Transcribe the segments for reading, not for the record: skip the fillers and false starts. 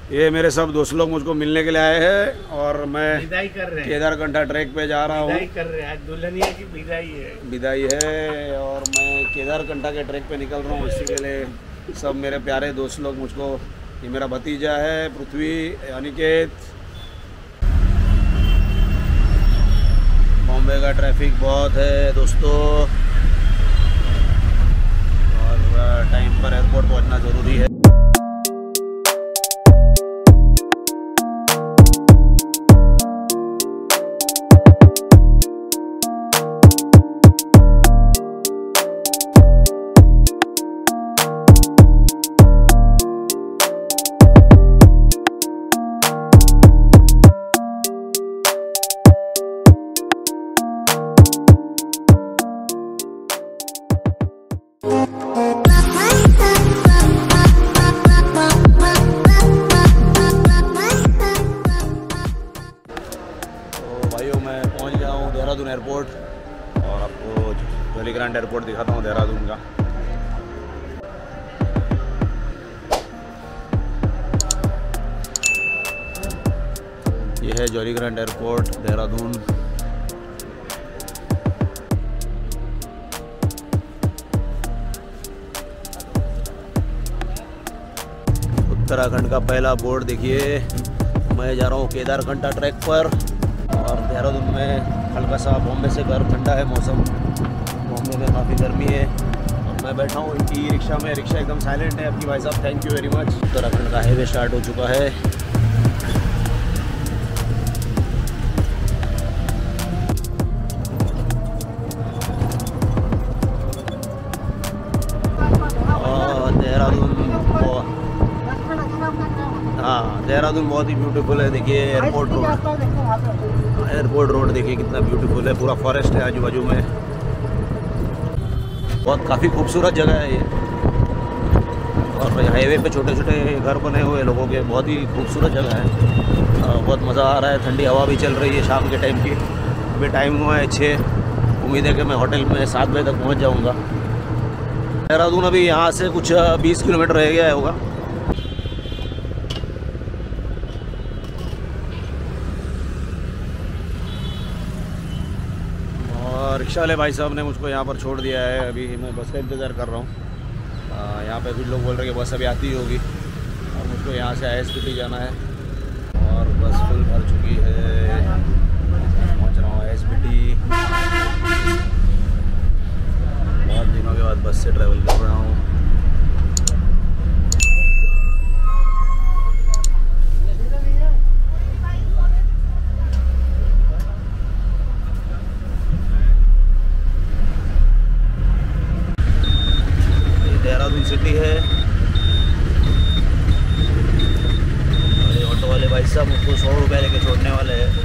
ये मेरे सब दोस्त लोग मुझको मिलने के लिए आए हैं और मैं विदाई कर रहे हैं। केदारकंठा ट्रैक पे जा रहा हूँ। विदाई कर रहे हैं, आज दुल्हनिया की विदाई है और मैं केदारकंठा के ट्रैक पे निकल रहा हूँ। इसी के लिए सब मेरे प्यारे दोस्त लोग मुझको, ये मेरा भतीजा है पृथ्वी, अनिकेत। बॉम्बे का ट्रैफिक बहुत है दोस्तों और टाइम पर एयरपोर्ट पहुँचना ज़रूरी है। मैं पहुंच गया हूँ देहरादून एयरपोर्ट और आपको जॉली ग्रांट एयरपोर्ट दिखाता हूँ देहरादून का। यह है Jolly Grant airport Dehradun. Uttarakhand का पहला बोर्ड देखिए। मैं जा रहा हूँ केदारकंठा ट्रैक पर और देहरादून में हल्का सा बॉम्बे से गर्म ठंडा है मौसम। बॉम्बे में काफ़ी गर्मी है और मैं बैठा हूँ इनकी रिक्शा में। रिक्शा एकदम साइलेंट है आपकी भाई साहब, thank you very much. Uttarakhand का हाईवे स्टार्ट हो चुका है। देहरादून बहुत ही ब्यूटीफुल है। देखिए एयरपोर्ट रोड देखिए कितना ब्यूटीफुल है। पूरा फॉरेस्ट है आजू बाजू में। बहुत काफ़ी खूबसूरत जगह है ये और हाईवे पे छोटे छोटे घर बने हुए लोगों के, बहुत ही खूबसूरत जगह है। बहुत मज़ा आ रहा है। ठंडी हवा भी चल रही है शाम के टाइम की। अभी टाइम हुआ है 6। उम्मीद है कि मैं होटल में 7 बजे तक पहुँच जाऊँगा। देहरादून अभी यहाँ से कुछ 20 किलोमीटर रह गया होगा। रिक्शा वाले भाई साहब ने मुझको यहाँ पर छोड़ दिया है। अभी मैं बस का इंतज़ार कर रहा हूँ। यहाँ पे कुछ लोग बोल रहे हैं कि बस अभी आती होगी और मुझको यहाँ से ISBT जाना है और बस फुल भर चुकी है। पहुँच रहा हूँ ISBT। बहुत दिनों के बाद बस से ट्रैवल कर रहा हूँ। देहरादून सिटी है और ये ऑटो वाले भाई साहब मुझको 100 रुपये लेके छोड़ने वाले हैं।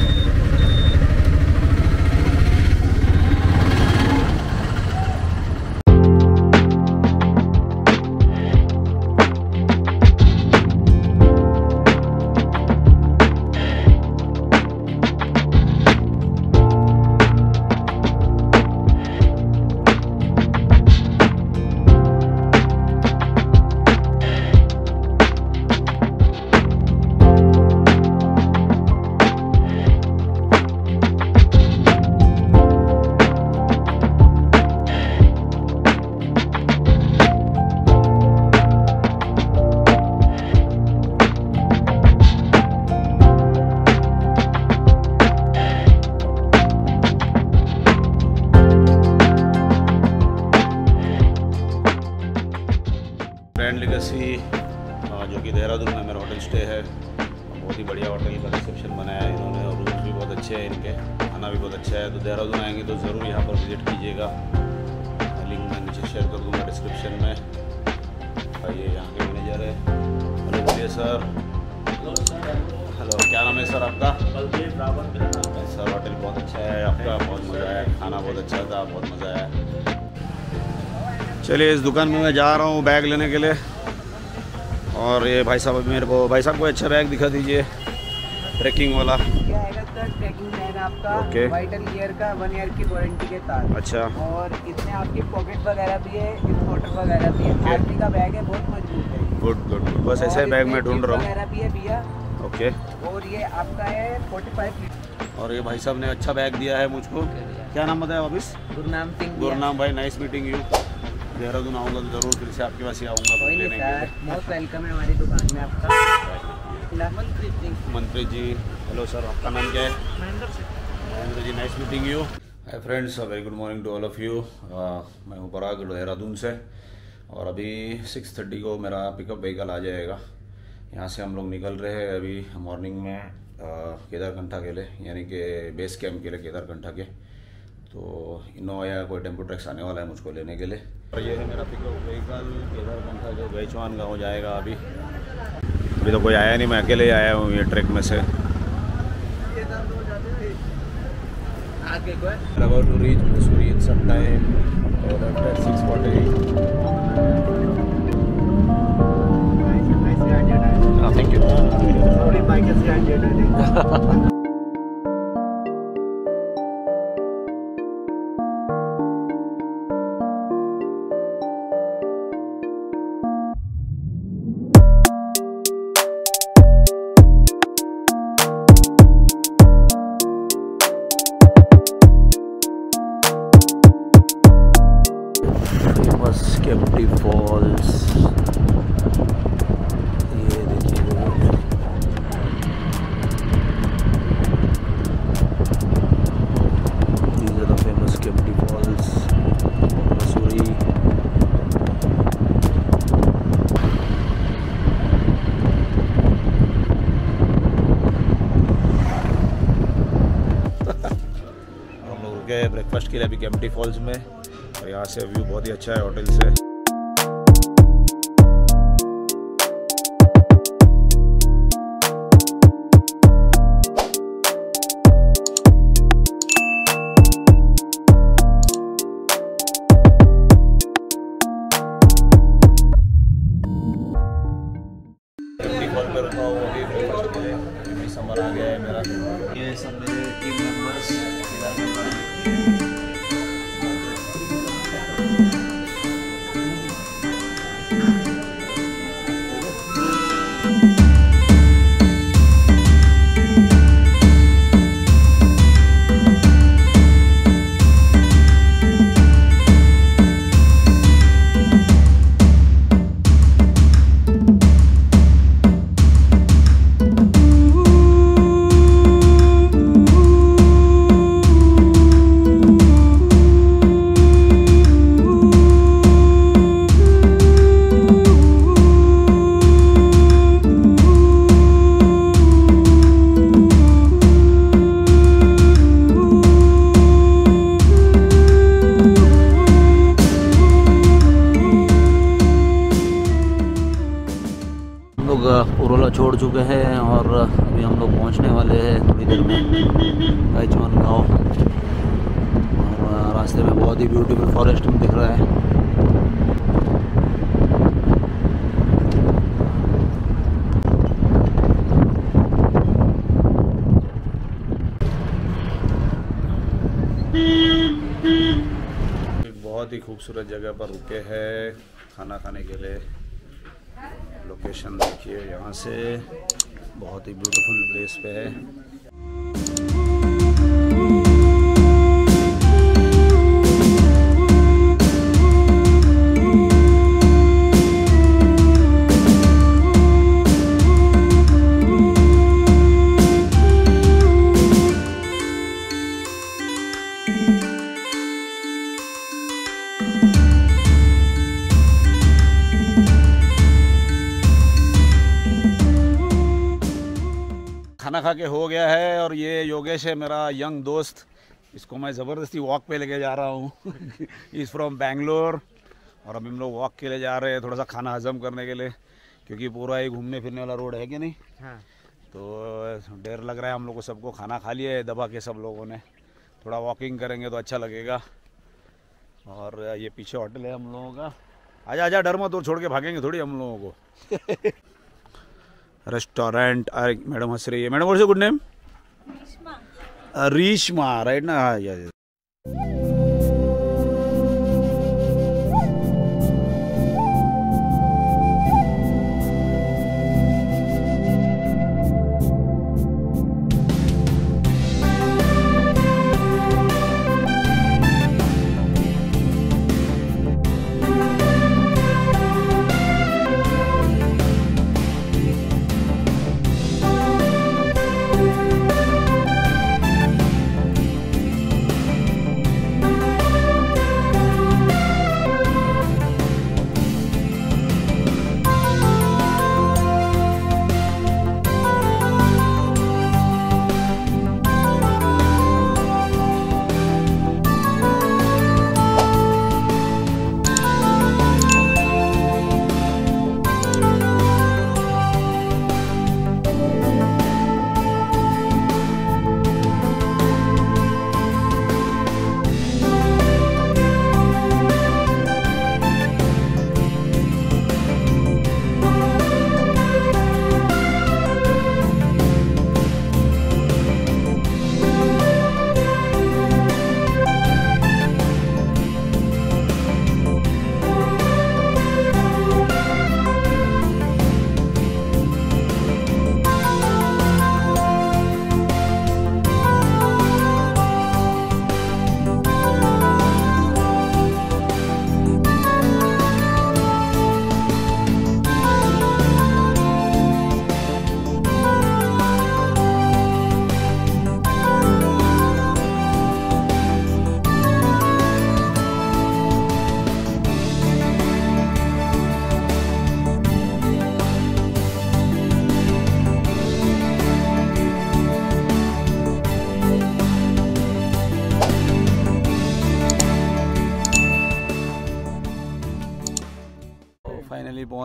ग्रैंड लेगेसी जो कि देहरादून में मेरा होटल स्टे है। बहुत ही बढ़िया होटल का रिसेप्शन बनाया है इन्होंने और रूम्स भी बहुत अच्छे हैं इनके, खाना भी बहुत अच्छा है। तो देहरादून आएंगे तो ज़रूर यहाँ पर विज़िट कीजिएगा। लिंक मैं नीचे शेयर कर दूँगा डिस्क्रिप्शन में। ये यहाँ के मैनेजर है। हेलो बोलिए सर। हेलो, क्या नाम है सर आपका? बलदेव रावत मेरा नाम है सर। होटल बहुत अच्छा है आपका, बहुत मज़ा आया, खाना बहुत अच्छा था, बहुत मज़ा आया। चलिए इस दुकान में मैं जा रहा हूँ बैग लेने के लिए और ये भाई साहब मेरे को, भाई साहब को अच्छा बैग दिखा दीजिए ट्रैकिंग वाला। ट्रैकिंग बैग आपका ओके। वाइटल ईयर का 1 ईयर की वारंटी के साथ। अच्छा। और इसमें आपकी पॉकेट वगैरह भी है, इम्पोर्टर वगैरह भी है। आर्मी का बैग है, बहुत मजबूत है। गुड गुड गुड, बस ऐसे बैग में ढूंढ रहा हूँ। वगैरह भी है भैया। ओके। और ये आपका है 45 लीटर। और ये भाई साहब ने अच्छा बैग दिया है मुझको। क्या नाम बताया वापिस? गुरनाम सिंह। गुरनाम भाई, नाइस मीटिंग यू। देहरादून आऊँगा तो ज़रूर फिर से आपके पास ही आऊँगा कोई नहीं लेने के सर, लिए। मोस्ट वेलकम है हमारी दुकान में आपका। मंत्री सिंह। मंत्री जी, हेलो सर, आपका नाम क्या है? Mahendra ji, nice meeting you. Hi friends, very good morning to all of you. मैं हूँ पराग, देहरादून से। और अभी 6:30 को मेरा पिकअप व्हीकल आ जाएगा। यहाँ से हम लोग निकल रहे हैं अभी मॉर्निंग में केदारकंठा के लिए, यानी कि बेस कैंप के लिए केदारकंठा के। तो इनोवा या कोई टेम्पो ट्रैक्स आने वाला है मुझको लेने के लिए। और ये है मेरा पिकअप व्हीकल, केदारकंठा जो बेचवान गाँव जाएगा। अभी तो कोई आया नहीं, मैं अकेले ही आया हूँ ये ट्रैक में से। About to reach Mussoorie in some time, or after 6:48. Thank you. Sorry, bike is standard. Famous Kempty Falls, ये देखिए। These are the famous Kempty Falls, Mussoorie. हम लोग रुके ब्रेकफास्ट के लिए अभी केम्प्टी फॉल्स में, और यहाँ से व्यू बहुत ही अच्छा है होटल से। केम्प्टी फॉल पे रुका हूँ अभी ब्रेकफास्ट के लिए। अभी समर आ गया है मेरा। ये सब मेरे टीम मेंबर्स उरोला छोड़ चुके हैं और अभी हम लोग पहुंचने वाले हैं थोड़ी देर में बेचवान गाँव। और रास्ते में बहुत ही ब्यूटीफुल फॉरेस्ट में दिख रहा है। बहुत ही खूबसूरत जगह पर रुके हैं खाना खाने के लिए। लोकेशन देखिए, यहाँ से बहुत ही ब्यूटीफुल प्लेस पे है। खाना खा के हो गया है। और ये योगेश है मेरा यंग दोस्त, इसको मैं ज़बरदस्ती वॉक पे लेके जा रहा हूँ। Is from Bangalore. और अभी हम लोग वॉक के लिए जा रहे हैं, थोड़ा सा खाना हजम करने के लिए, क्योंकि पूरा ही घूमने फिरने वाला रोड है कि नहीं। हाँ। तो डर लग रहा है हम लोग को, सबको खाना खा लिया है दबा के सब लोगों ने। थोड़ा वॉकिंग करेंगे तो अच्छा लगेगा। और ये पीछे होटल है हम लोगों का। आजा आजा, डर मत, और छोड़ के भागेंगे थोड़ी हम लोगों को। रेस्टोरेंट, मैडम हंस रही है। Madam what's your good name? Reshma, right ना? हाँ, या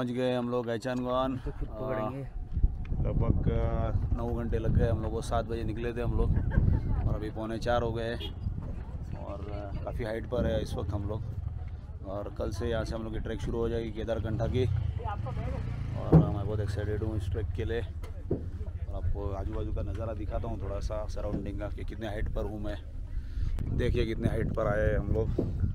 पहुंच गए हम लोग गैचानगॉन। लगभग 9 घंटे लग गए हम लोग को। 7 बजे निकले थे हम लोग और अभी 3:45 हो गए और काफ़ी हाइट पर है इस वक्त हम लोग। और कल से यहाँ से हम लोग की ट्रैक शुरू हो जाएगी केदारकंठा की और मैं बहुत एक्साइटेड हूँ इस ट्रैक के लिए। और आपको आजू बाजू का नज़ारा दिखाता हूँ थोड़ा सा सराउंडिंग का कि कितने हाइट पर हूँ मैं। देखिए कितने हाइट पर आए हैं हम लोग।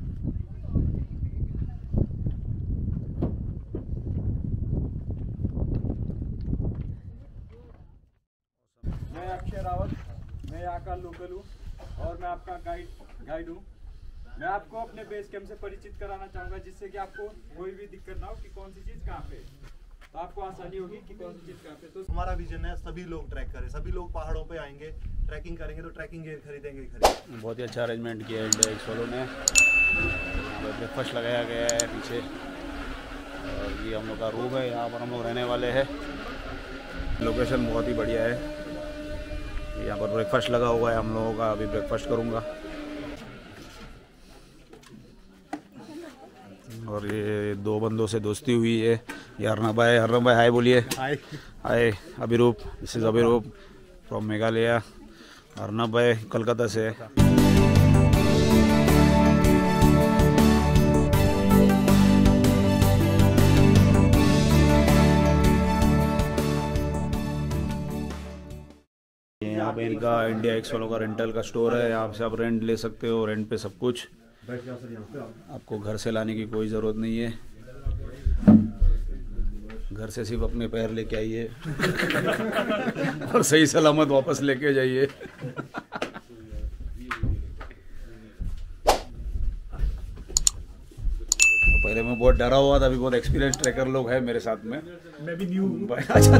मैं अक्षय रावत, मैं यहाँ का लोकल हूँ और मैं आपका गाइड हूँ। मैं आपको अपने बेस कैंप से परिचित कराना चाहूँगा जिससे कि आपको कोई भी दिक्कत ना हो कि कौन सी चीज़ कहाँ पे, तो आपको आसानी होगी कि कौन सी चीज़ कहाँ पे। तो हमारा विजन है सभी लोग ट्रैक करें, सभी लोग पहाड़ों पे आएंगे, ट्रैकिंग करेंगे तो ट्रैकिंग गेयर खरीदेंगे। बहुत ही अच्छा अरेंजमेंट किया है इंडिया एक्स वालों ने। ब्रेकफास्ट लगाया गया है पीछे और ये हम लोग का रूम है, यहाँ पर हम लोग रहने वाले हैं। लोकेशन बहुत ही बढ़िया है। यहाँ पर ब्रेकफास्ट लगा हुआ है हम लोगों का, अभी ब्रेकफास्ट करूँगा। और ये 2 बंदों से दोस्ती हुई है। ये अर्नब भाई हाय बोलिए। Hi Abhiroop, this is Abhiroop from Meghalaya. Arnab भाई कलकत्ता से। यहाँ पे इनका इंडिया एक्स वालों का रेंटल का स्टोर है। यहाँ से आप रेंट ले सकते हो, रेंट पे सब कुछ। आपको घर से लाने की कोई ज़रूरत नहीं है, घर से सिर्फ अपने पैर लेके आइए और सही सलामत वापस लेके जाइए। पहले मैं बहुत डरा हुआ था, अभी बहुत एक्सपीरियंस ट्रैकर लोग हैं मेरे साथ में। मैं भी न्यू हूँ।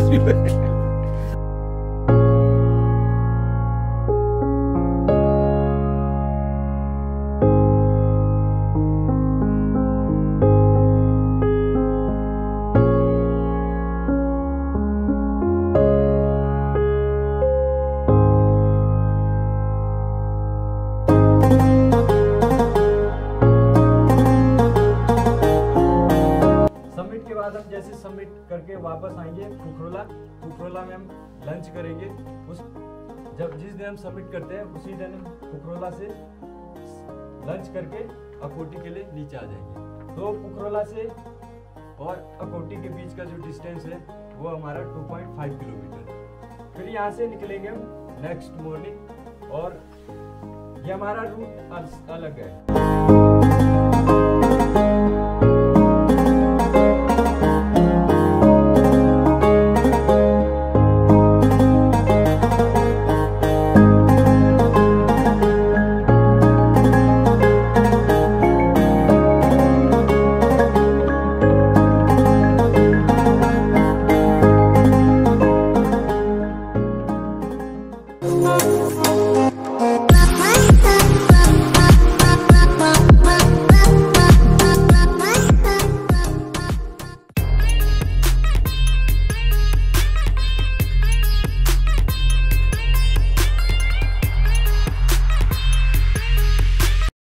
हम जैसे सबमिट करके वापस आएंगे खुखरोला में हम लंच करेंगे। जिस दिन हम सबमिट करते हैं उसी दिन हम खुखरोला से लंच करके अकोटी के लिए नीचे आ जाएंगे। तो खुखरोला से और अकोटी के बीच का जो डिस्टेंस है वो हमारा 2.5 किलोमीटर। फिर यहाँ से निकलेंगे हम नेक्स्ट मॉर्निंग और ये हमारा रूट अलग है। Oh